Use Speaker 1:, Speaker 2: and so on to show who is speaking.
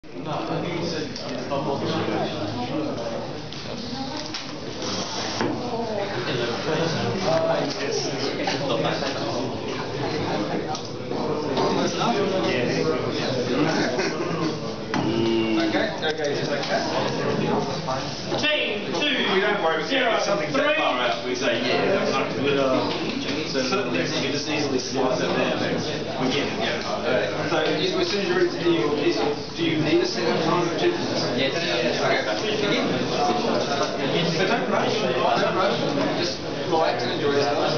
Speaker 1: No, I think he said it's not what
Speaker 2: Okay, just like that.
Speaker 3: Team 2.
Speaker 2: We don't worry, if something's that far out, we say, yeah, that's not good. So certain things you can just easily slice it down. We get it, yeah. So as soon as you're ready to do you need a set of time or two?
Speaker 4: Yes.
Speaker 2: But don't rush. Don't rush. Just relax and enjoy yourself.